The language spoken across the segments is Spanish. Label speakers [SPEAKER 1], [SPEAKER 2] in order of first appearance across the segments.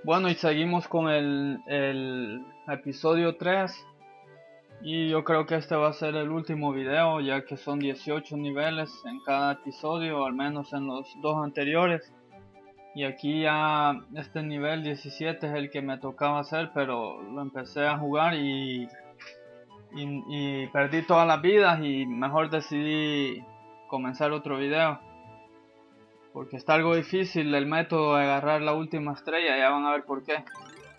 [SPEAKER 1] Bueno, y seguimos con el episodio 3. Y yo creo que este va a ser el último video, ya que son 18 niveles en cada episodio, al menos en los dos anteriores. Y aquí ya este nivel 17 es el que me tocaba hacer, pero lo empecé a jugar y perdí todas las vidas y mejor decidí comenzar otro video. Porque está algo difícil el método de agarrar la última estrella, ya van a ver por qué.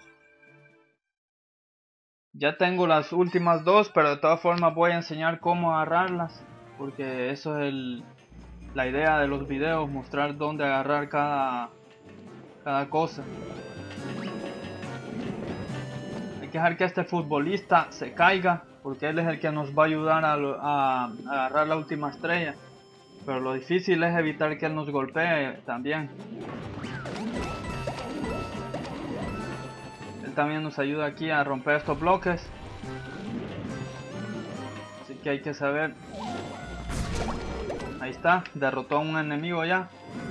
[SPEAKER 1] Ya tengo las últimas dos, pero de todas formas voy a enseñar cómo agarrarlas. Porque eso es la idea de los videos, mostrar dónde agarrar cada cosa. Hay que dejar que este futbolista se caiga, porque él es el que nos va a ayudar a agarrar la última estrella. Pero lo difícil es evitar que él nos golpee también. Él también nos ayuda aquí a romper estos bloques. Así que hay que saber. Ahí está, derrotó a un enemigo ya.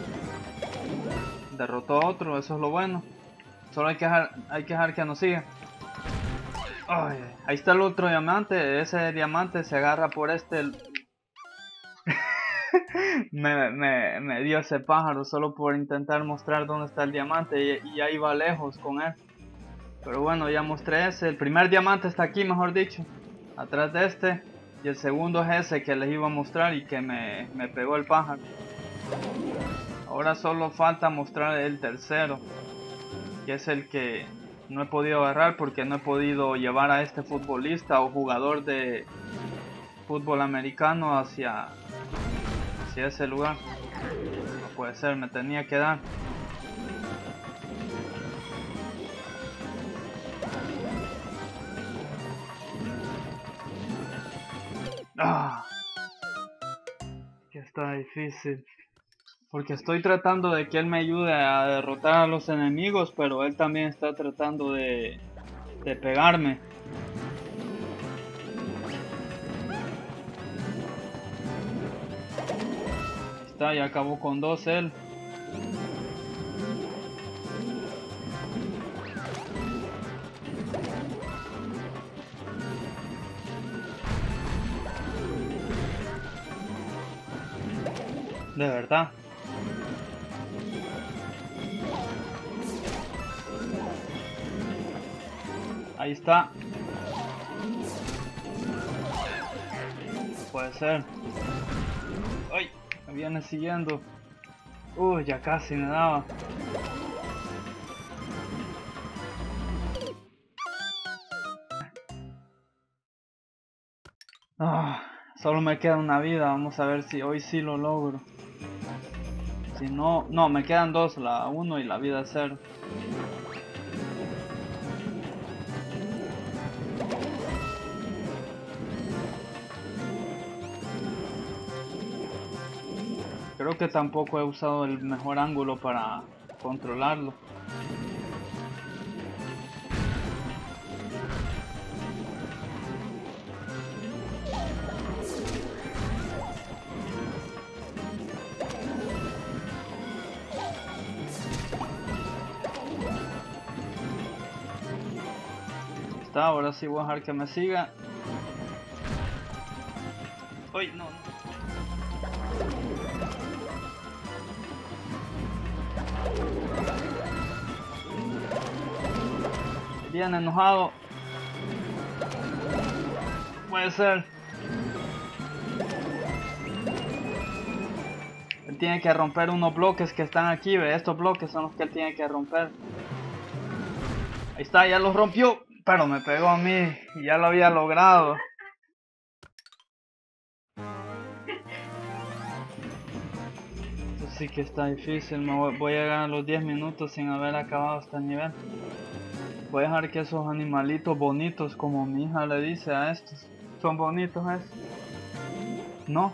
[SPEAKER 1] Derrotó a otro, eso es lo bueno. Solo hay que dejar que nos siga. Ay, ahí está el otro diamante. Ese diamante se agarra por este. me dio ese pájaro solo por intentar mostrar dónde está el diamante y ahí va lejos con él. Pero bueno, ya mostré ese. El primer diamante está aquí, mejor dicho, atrás de este. Y el segundo es ese que les iba a mostrar y que me pegó el pájaro. Ahora solo falta mostrar el tercero, que es el que no he podido agarrar porque no he podido llevar a este futbolista o jugador de fútbol americano hacia ese lugar. No puede ser, me tenía que dar. Que está difícil. Porque estoy tratando de que él me ayude a derrotar a los enemigos, pero él también está tratando de pegarme. Ahí está, ya acabó con dos él. De verdad. Ahí está. Puede ser. ¡Ay! Me viene siguiendo. Uy, ya casi me daba. Solo me queda una vida. Vamos a ver si hoy sí lo logro. Si no, no, me quedan dos, la 1 y la vida 0. Creo que tampoco he usado el mejor ángulo para controlarlo. Está, ahora sí voy a dejar que me siga. ¡Uy, no! Bien enojado. Puede ser. Él tiene que romper unos bloques que están aquí, ve. Estos bloques son los que él tiene que romper. Ahí está, ya los rompió. Pero me pegó a mí y ya lo había logrado. Esto sí que está difícil. Voy a llegar a los 10 minutos sin haber acabado este nivel. Voy a dejar que esos animalitos bonitos, como mi hija le dice a estos, son bonitos no.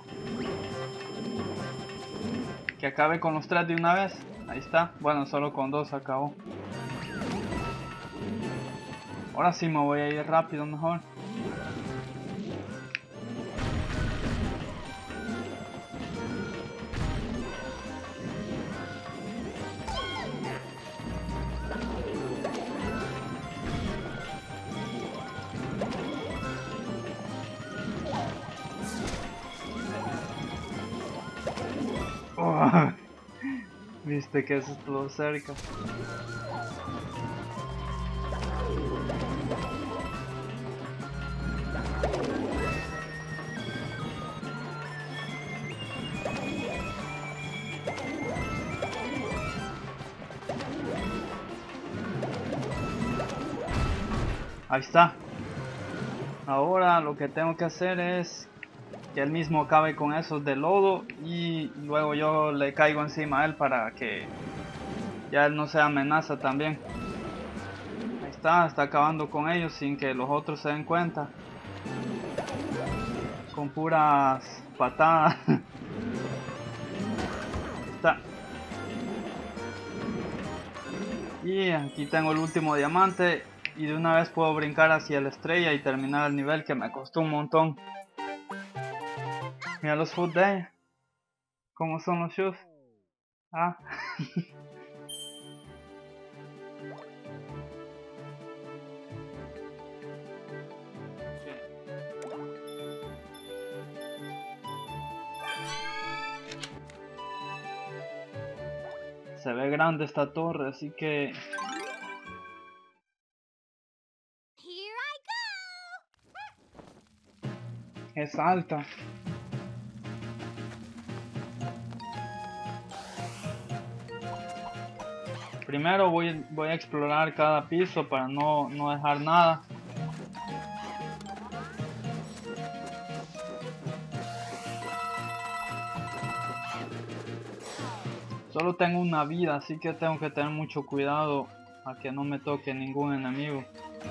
[SPEAKER 1] Que acabe con los 3 de una vez. Ahí está. Bueno, solo con 2 acabó. Ahora sí me voy a ir rápido mejor. Oh, viste que eso estuvo cerca. Ahí está. Ahora lo que tengo que hacer es que él mismo acabe con esos de lodo y luego yo le caigo encima a él para que ya él no sea amenaza también. Ahí está acabando con ellos sin que los otros se den cuenta. Con puras patadas. Está. Y aquí tengo el último diamante y de una vez puedo brincar hacia la estrella y terminar el nivel que me costó un montón. Mira los food day. ¿Cómo son los shoes? Ah. Se ve grande esta torre, así que es alta. Primero voy a explorar cada piso para no dejar nada. Solo tengo una vida, así que tengo que tener mucho cuidado a que no me toque ningún enemigo.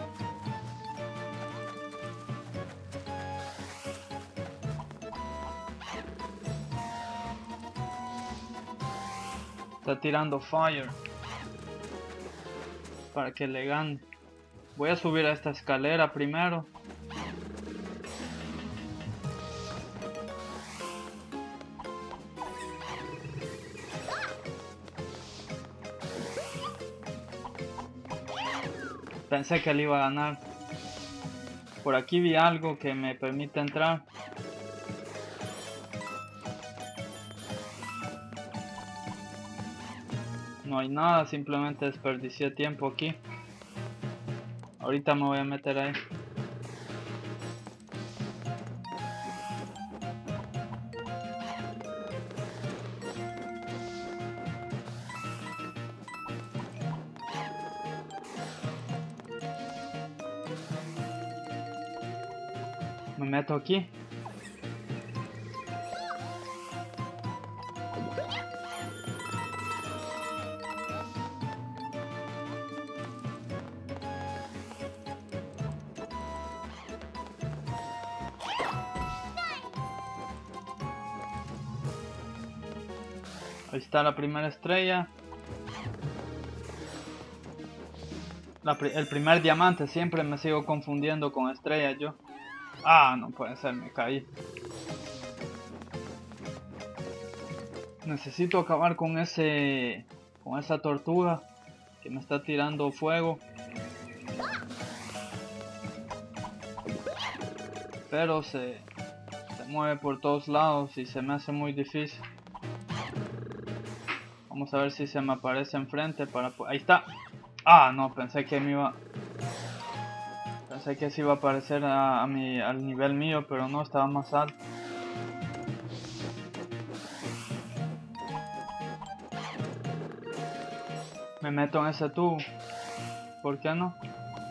[SPEAKER 1] Está tirando fire para que le gane. Voy a subir a esta escalera primero. Pensé que él iba a ganar. Por aquí vi algo que me permite entrar. No hay nada, simplemente desperdicié tiempo aquí. Ahorita me voy a meter ahí. Me meto aquí. Ahí está la primera estrella. El primer diamante, siempre me sigo confundiendo con estrellas yo. Ah, no puede ser, me caí. Necesito acabar con esa tortuga que me está tirando fuego. Pero se mueve por todos lados y se me hace muy difícil. Vamos a ver si se me aparece enfrente para... Ahí está. Ah, no, pensé que se iba a aparecer al nivel mío, pero no, estaba más alto. Me meto en ese tubo. ¿Por qué no?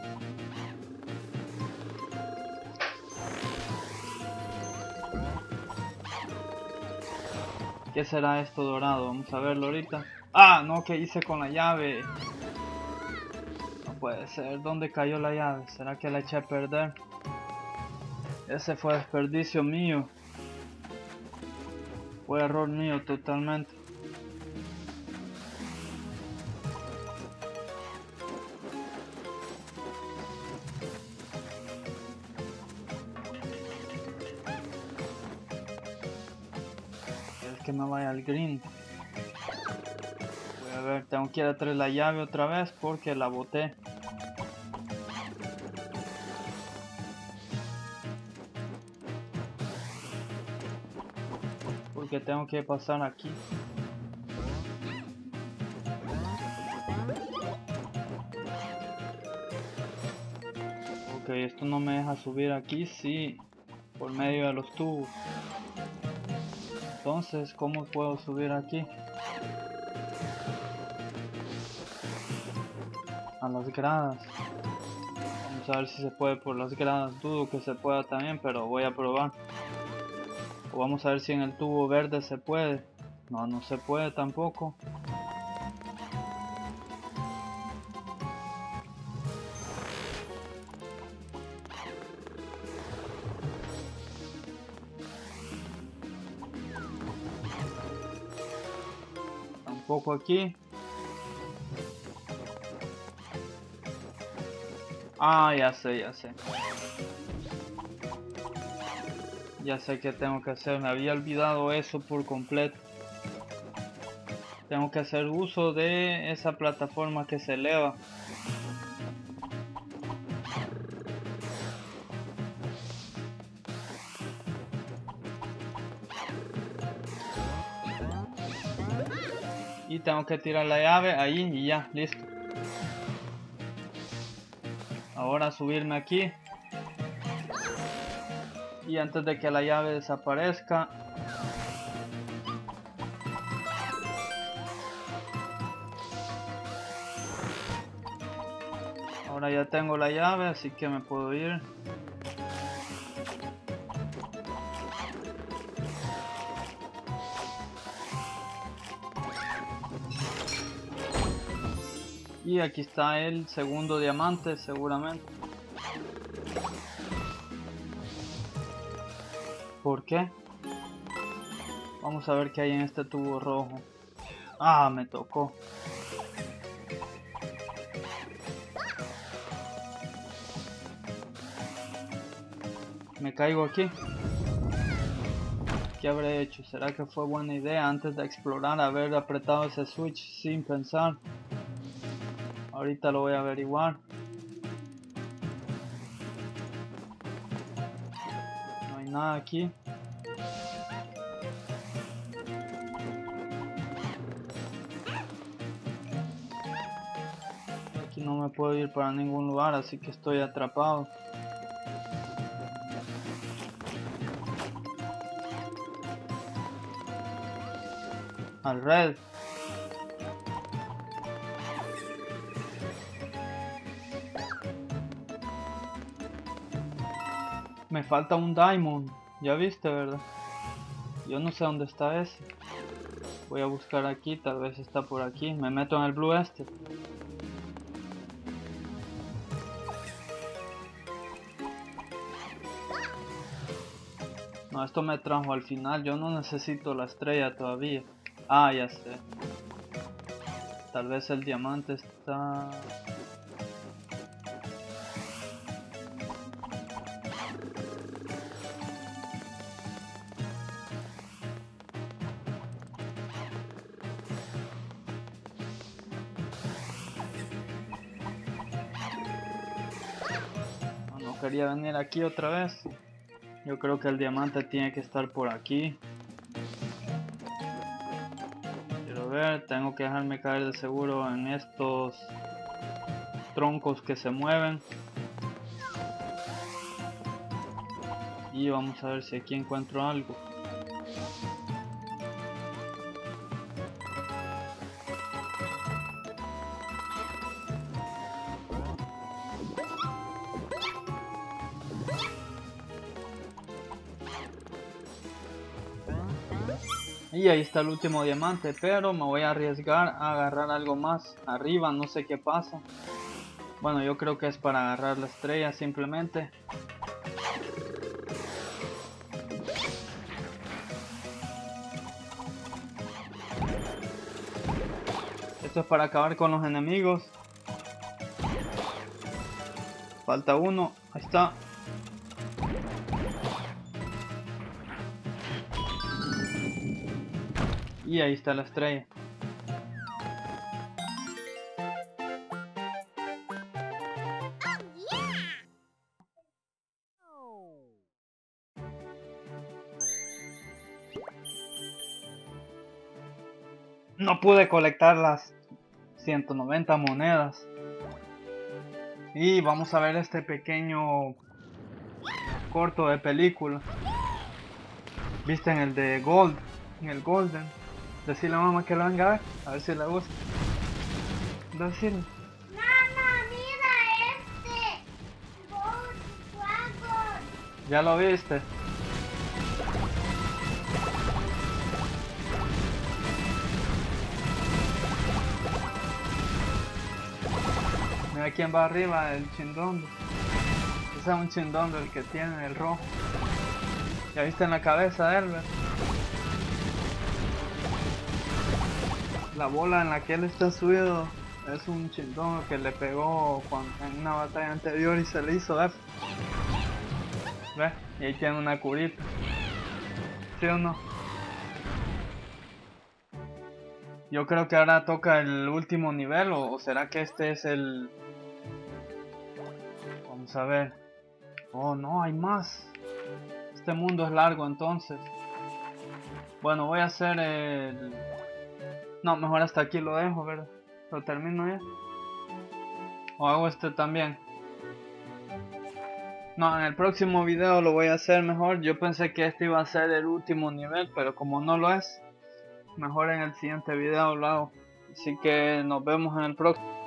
[SPEAKER 1] ¿Qué será esto dorado? Vamos a verlo ahorita. Ah, no, ¿qué hice con la llave? No puede ser. ¿Dónde cayó la llave? ¿Será que la eché a perder? Ese fue desperdicio mío. Fue error mío totalmente. Es que me vaya al green. Voy a ver, tengo que ir a traer la llave otra vez porque la boté. porque tengo que pasar aquí. Ok, esto no me deja subir aquí, sí, por medio de los tubos. Entonces, ¿cómo puedo subir aquí? A las gradas. Vamos a ver si se puede por las gradas. Dudo que se pueda también, pero voy a probar. O vamos a ver si en el tubo verde se puede. No, no se puede tampoco. Tampoco aquí. Ah, ya sé, ya sé. Ya sé qué tengo que hacer. Me había olvidado eso por completo. Tengo que hacer uso de esa plataforma que se eleva. Y tengo que tirar la llave ahí y ya, listo. Ahora subirme aquí. Y antes de que la llave desaparezca, ahora ya tengo la llave, así que me puedo ir. Y aquí está el segundo diamante, seguramente. ¿Por qué? Vamos a ver qué hay en este tubo rojo. Ah, me tocó. Me caigo aquí. ¿Qué habré hecho? ¿Será que fue buena idea antes de explorar haber apretado ese switch sin pensar? Ahorita lo voy a averiguar. No hay nada aquí. Aquí no me puedo ir para ningún lugar, así que estoy atrapado. Al red. Me falta un diamond. Ya viste, ¿verdad? Yo no sé dónde está ese. Voy a buscar aquí, tal vez está por aquí. Me meto en el blue este. No, esto me trajo al final. Yo no necesito la estrella todavía. Ah, ya sé. Tal vez el diamante está... No quería venir aquí otra vez. Yo creo que el diamante tiene que estar por aquí. Quiero ver, tengo que dejarme caer de seguro en estos troncos que se mueven. Y vamos a ver si aquí encuentro algo. Y ahí está el último diamante, pero me voy a arriesgar a agarrar algo más arriba, no sé qué pasa. Bueno, yo creo que es para agarrar la estrella simplemente. Esto es para acabar con los enemigos. Falta uno, ahí está. Y ahí está la estrella. no pude colectar las 190 monedas. Y vamos a ver este pequeño corto de película. ¿Viste en el de Gold? En el Golden. Decirle a mamá que lo venga a ver si le gusta. Decirle.
[SPEAKER 2] Mamá, mira este. Volkswagen.
[SPEAKER 1] ¿Ya lo viste? Mira quién va arriba, el chindondo. Ese es un chindondo el que tiene el rojo. ¿Ya viste en la cabeza de él, ¿verdad? La bola en la que él está subido es un chindondo que le pegó en una batalla anterior y se le hizo F. ¿Ves? Y ahí tiene una curita. ¿Sí o no? Yo creo que ahora toca el último nivel, o será que este es el... Vamos a ver. Oh, no, hay más. Este mundo es largo entonces. Bueno, voy a hacer el... No, mejor hasta aquí lo dejo, ¿verdad? Lo termino ya. O hago este también. No, en el próximo video lo voy a hacer mejor. Yo pensé que este iba a ser el último nivel, pero como no lo es, mejor en el siguiente video lo hago. Así que nos vemos en el próximo.